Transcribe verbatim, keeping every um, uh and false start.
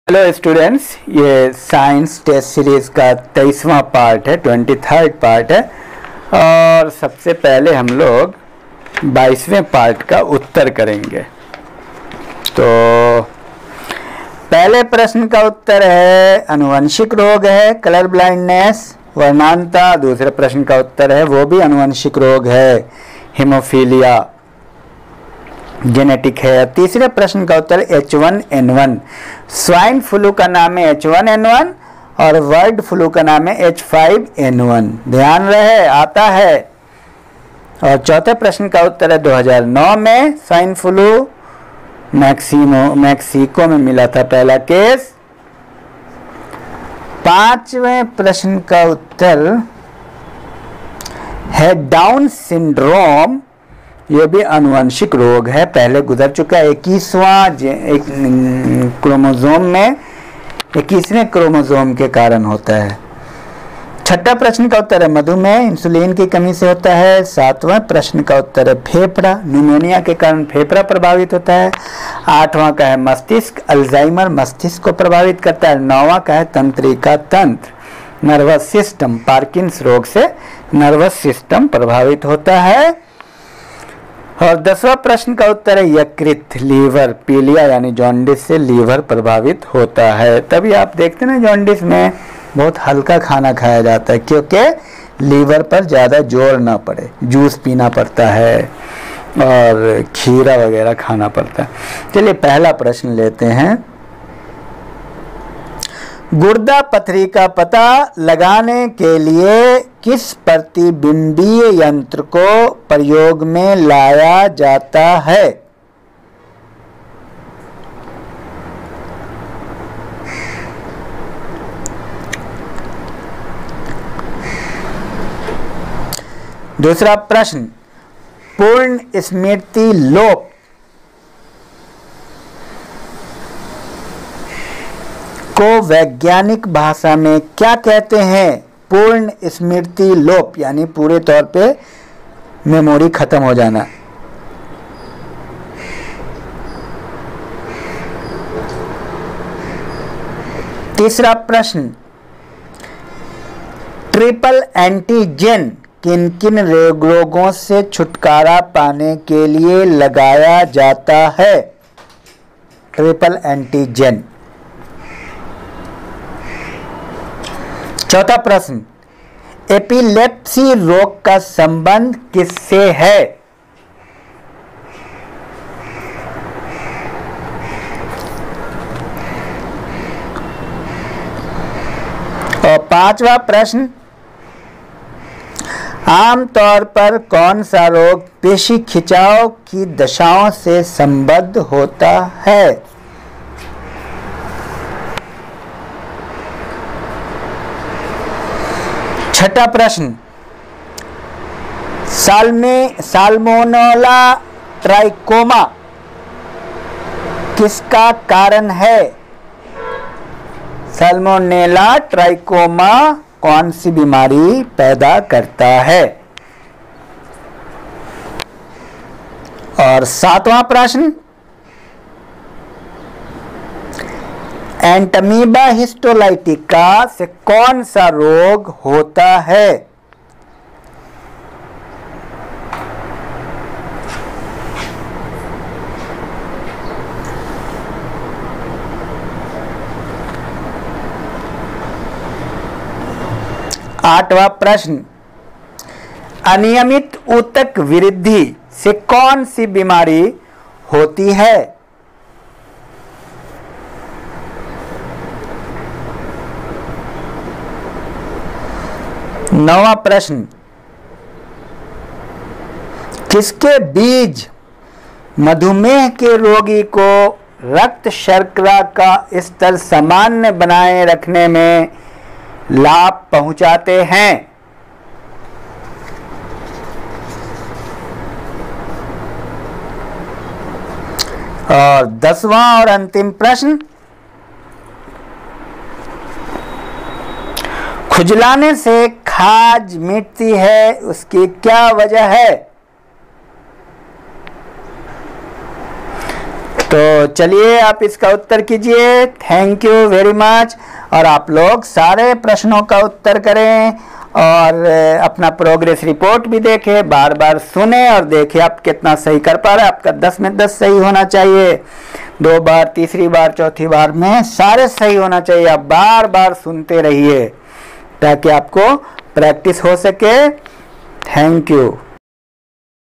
Hello students, ये science test series का तेईसवां पार्ट है, ट्वेंटी थर्ड पार्ट है। और सबसे पहले हम लोग बाईसवें पार्ट का उत्तर करेंगे। तो पहले प्रश्न का उत्तर है अनुवंशिक रोग है, कलर ब्लाइंडनेस, वर्णांता। दूसरे प्रश्न का उत्तर है वो भी अनुवंशिक रोग है, हीमोफीलिया, जेनेटिक है। तीसरे प्रश्न का उत्तर H one N one, swine flu का नाम है एच वन एन वन और बर्ड फ्लू का नाम है एच फाइव एन वन। ध्यान रहे, आता है। और चौथे प्रश्न का उत्तर है दो हज़ार नौ में स्वाइन फ्लू मैक्सिमो मैक्सिको में मिला था पहला केस। पांचवें प्रश्न का उत्तर है डाउन सिंड्रोम, ये भी अनुवंशिक रोग है, पहले गुजर चुका है। इक्कीसवां एक क्रोमोसोम में इक्कीसवें क्रोमोसोम के कारण होता है। छठा प्रश्न का उत्तर है मधुमेह, इंसुलिन की कमी से होता है। सातवां प्रश्न का उत्तर है फेफड़ा, न्यूमोनिया के कारण फेफड़ा प्रभावित होता है। आठवां का है मस्तिष्क, अल्जाइमर मस्तिष्क को प्रभावित करता है। नौवां का है तंत्रिका तंत्र, नर्वस सिस्टम, पार्किंस रोग से नर्वस सिस्टम प्रभावित होता है। और दसवां प्रश्न का उत्तर है यकृत, लीवर, पीलिया यानी जॉन्डिस से लीवर प्रभावित होता है। तभी आप देखते हैं ना जॉन्डिस में बहुत हल्का खाना खाया जाता है क्योंकि लीवर पर ज़्यादा जोर ना पड़े, जूस पीना पड़ता है और खीरा वगैरह खाना पड़ता है। चलिए पहला प्रश्न लेते हैं। गुर्दा पथरी का पता लगाने के लिए किस प्रतिबिंबीय यंत्र को प्रयोग में लाया जाता है? दूसरा प्रश्न, पूर्ण स्मृति लोप को वैज्ञानिक भाषा में क्या कहते हैं? पूर्ण स्मृति लोप यानी पूरे तौर पे मेमोरी खत्म हो जाना। तीसरा प्रश्न, ट्रिपल एंटीजन किन किन रोगों से छुटकारा पाने के लिए लगाया जाता है? Triple antigen. चौथा प्रश्न, एपिलेप्सी रोग का संबंध किससे है? और पांचवा प्रश्न, आमतौर पर कौन सा रोग पेशी खिंचाव की दशाओं से संबद्ध होता है? छठा प्रश्न, साल्मे साल्मोनेला ट्राइकोमा किसका कारण है? साल्मोनेला ट्राइकोमा कौन सी बीमारी पैदा करता है? और सातवां प्रश्न, एंटमीबा हिस्टोलाइटिका से कौन सा रोग होता है? आठवां प्रश्न, अनियमित ऊतक वृद्धि से कौन सी बीमारी होती है? नौवां प्रश्न, किसके बीज मधुमेह के रोगी को रक्त शर्करा का स्तर सामान्य बनाए रखने में लाभ पहुंचाते हैं? और दसवां और अंतिम प्रश्न, खुजलाने से खाज मिटती है, उसकी क्या वजह है? तो चलिए आप इसका उत्तर कीजिए। Thank you very much. और आप लोग सारे प्रश्नों का उत्तर करें और अपना प्रोग्रेस रिपोर्ट भी देखें, बार बार सुने और देखें आप कितना सही कर पा रहे हैं। आपका दस में दस सही होना चाहिए, दो बार, तीसरी बार, चौथी बार में सारे सही होना चाहिए। आप बार बार सुनते रहिए ताकि आपको प्रैक्टिस हो सके। Thank you.